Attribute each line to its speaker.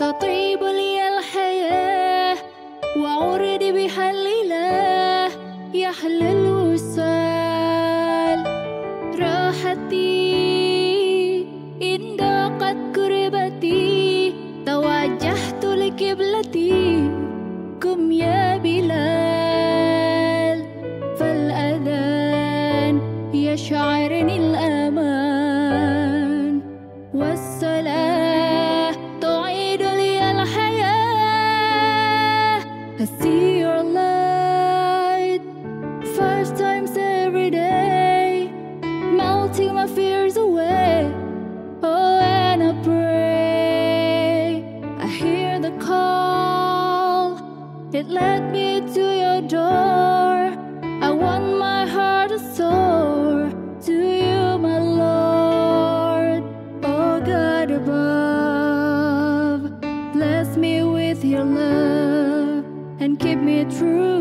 Speaker 1: تطيب لي الحياة وأرضي بحلله يحلو الوصال راحتي إن ضاقت كربتي توجهت لقبلتي قم يا بلال فالأذان يشعرني الأمان والصلاة تعيد لي الحياة I see your light first times every day melting my fears away oh and I pray I hear the call it led me to your door I want my heart to soar to you my Lord oh God above bless me with your love and keep me true